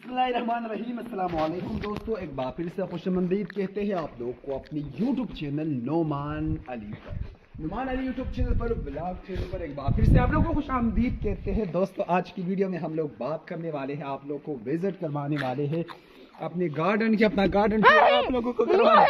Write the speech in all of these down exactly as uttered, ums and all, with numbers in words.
बिस्मिल्लाहिर्रहमानिर्रहीम। अस्सलाम वालेकुम दोस्तों, एक बार फिर से खुशमदीद कहते हैं आप लोग को अपनी यूट्यूब चैनल नोमान अली पर। नोमान अली यूट्यूब चैनल पर, ब्लॉग चैनल पर एक बार फिर से आप लोगों को खुशमदीद कहते हैं। दोस्तों, आज की वीडियो में हम लोग बात करने वाले हैं, आप लोग को विजिट करवाने वाले हैं अपने गार्डन की। अपना गार्डन टूर आप लोगों को करवाने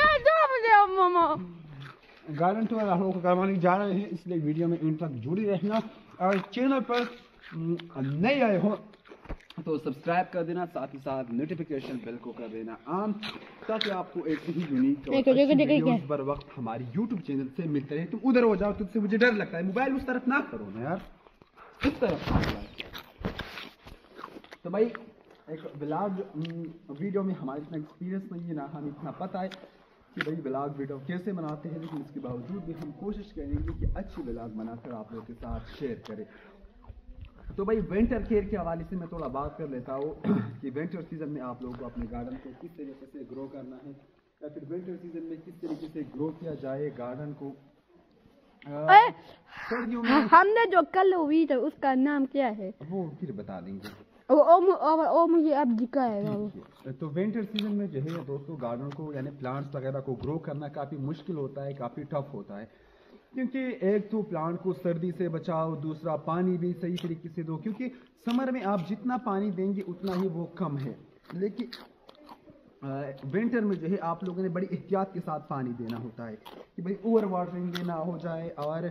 गार्डन टूर आप लोगों को करवाने जा रहे हैं, इसलिए वीडियो में इन तक जुड़ी रहना। और चैनल पर नए आए हो तो सब्सक्राइब कर देना, साथ ही साथ नोटिफिकेशन बेल को कर देना ऑन, ताकि आपको एक ही यूनिक वीडियोस बर वक्त हमारी यूट्यूब चैनल से मिलते रहे। तुम उधर हो जाओ, तुझसे मुझे डर लगता है। मोबाइल उस तरफ ना करो ना यार, इस तरफ ना। तो भाई एक ब्लॉग वीडियो में हमारे इतना एक्सपीरियंस नहीं है ना, हमें इतना पता है कि भाई ब्लॉग वीडियो कैसे बनाते हैं, लेकिन इसके बावजूद भी हम कोशिश करेंगे कि अच्छी ब्लॉग बनाकर आप लोगों के साथ शेयर करें। तो भाई विंटर केयर के हवाले से मैं थोड़ा बात कर लेता हूँ कि विंटर सीजन में आप लोगों को अपने गार्डन को किस तरीके से ग्रो करना है, या फिर विंटर सीजन में किस तरीके से ग्रो किया जाए गार्डन को। सर्दियों में हमने जो कल हुई था उसका नाम क्या है वो फिर बता देंगे, ओ, ओ, ओ, ओ मुझे अब दिखाएगा। तो विंटर सीजन में जो है दोस्तों, गार्डन को यानी प्लांट्स वगैरह को ग्रो करना काफ़ी मुश्किल होता है, काफ़ी टफ होता है, क्योंकि एक तो प्लांट को सर्दी से बचाओ, दूसरा पानी भी सही तरीके से दो, क्योंकि समर में आप जितना पानी देंगे उतना ही वो कम है। लेकिन विंटर में जो है आप लोगों ने बड़ी एहतियात के साथ पानी देना होता है कि भाई ओवर वाटरिंग ना हो जाए। और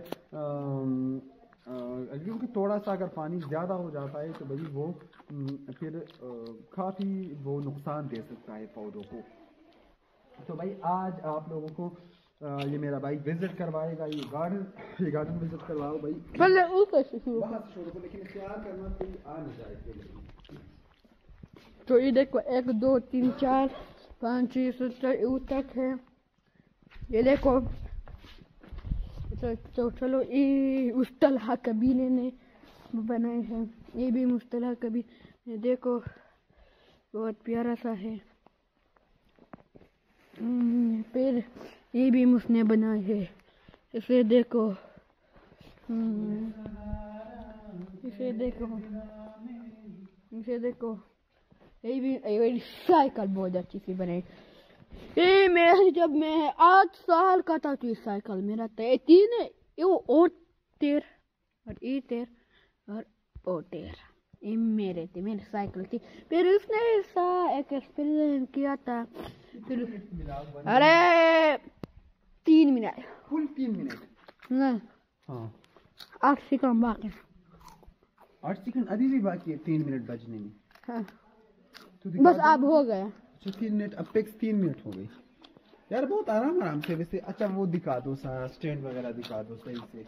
क्योंकि थोड़ा सा अगर पानी ज़्यादा हो जाता है तो भाई वो फिर काफ़ी वो नुकसान दे सकता है पौधों को। तो भाई आज आप लोगों को आ, ये मेरा भाई विजिट करवाएगा, ये गार्डन ये गार्डन विजिट करवाओ भाई। पहले ऊपर से शुरू बहुत शुरू को, लेकिन तैयार करना कोई आ नहीं जाए। तो ये देखो, एक दो तीन चार पाँच छः सत्तर तक है, ये देखो। तो, तो चलो, ये मुस्तलहा कबीले ने बनाए हैं, ये भी मुस्तलहा कबीले, देखो बहुत प्यारा सा है। फिर ये भी उसने बनाए है, इसे देखो, इसे देखो, इसे देखो। ये भी ये साइकिल बहुत अच्छी सी बनाई। ये मैं जब मैं आठ साल का था तो ये साइकिल मेरा था। तीन है वो और तेर और ये तेर और ओ तेर, ये मेरे थे, मेरी साइकिल थी। फिर उसने ऐसा एक एक्सपेरिमेंट किया था। फिर अरे तीन मिनट फुल तीन मिनट नहीं, हाँ आठ सेकंड बाकी, आठ सेकंड अभी भी बाकी है तीन मिनट बजने में। हाँ तो बस अब हो गया। अच्छा तीन मिनट, अब तक तीन मिनट हो गई यार, बहुत आराम आराम से वैसे। अच्छा वो दिखा दो सारा स्टैंड वगैरह दिखा दो सही से।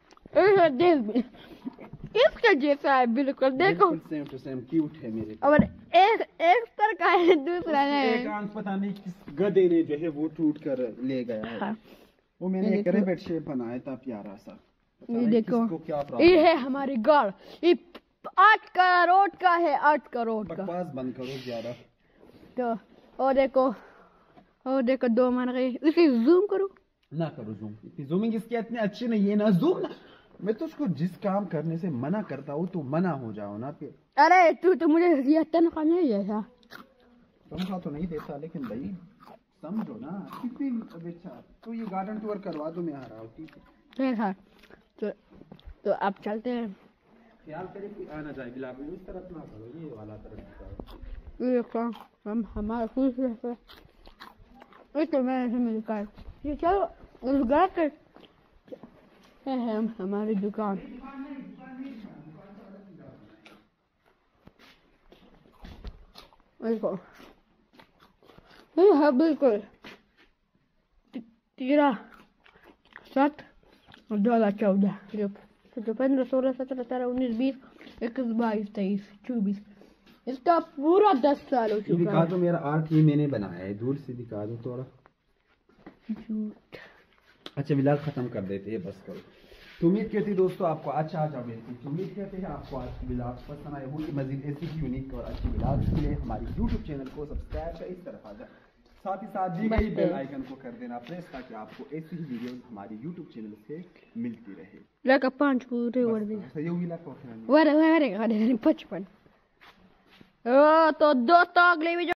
इसका जैसा है बिल्कुल, देखो सेम टू सेम क्यूट है मेरे। और एक एक तर का है, दूसरा नहीं। एक आंख पता नहीं किस गधे ने जो है वो टूट कर ले गया है। हाँ। वो मैंने एक रेबेट शेप बनाया था प्यारा सा। ये देखो, ये है हमारी गाड़, ये आठ करोड़ का है, आठ करोड़ का। बकवास बंद करो ज्यादा। तो और देखो, और देखो दो मर गई। इसे जूम करो ना, करो जूम, जूमिंग इसकी इतनी अच्छी नहीं है ना, जूम ना। मैं तो उसको जिस काम करने से मना करता हूँ तो मना हो जाओ ना फिर। अरे तू तो मुझे ये तनख्वाह नहीं देता। तनख्वाह तो नहीं देता, लेकिन भाई समझो ना कितनी अच्छा। तो ये गार्डन टूर करवा दो, मैं आ रहा हूँ, ठीक है? फिर हाँ, तो तो अब चलते हैं। ख्याल करें कि आना जाए बिलाब उस तरफ ना करो, ये वाला तरफ। ये देखो हम हमारा खुश रहते हैं। तो मैं ऐसे मिल कर ये चलो उस घर के है हम हमारी दुकान। देखो ये है बिल्कुल तेरह सात और दो हजार चौदह, जो पंद्रह सोलह सत्रह अठारह उन्नीस बीस इक्कीस बाईस तेईस चौबीस, इसका पूरा दस साल हो चुका है। दिखा दो मेरा आर्ट, ये मैंने बनाया है, दूर से दिखा दो थोड़ा। अच्छा विलास खत्म कर देते हैं, बस करो। तो उम्मीद करती दोस्तों आपको अच्छा आ जाओगे। उम्मीद करते हैं आपको आज की विलास पसंद आए होगी। मजीद ऐसी ही यूनिक और अच्छी विलास के लिए हमारी यूट्यूब चैनल को सब्सक्राइब कर इस तरफ आ जाए, साथ ही साथ दी गई बेल आइकन को कर देना प्रेस, ताकि आपको ऐसी ही वीडियोस हमारी यूट्यूब चैनल से मिलती रहे। लगा पांच पूरे वर्दी सही होगी ना? वर वर पचपन तो दोस्तों अगले वीडियो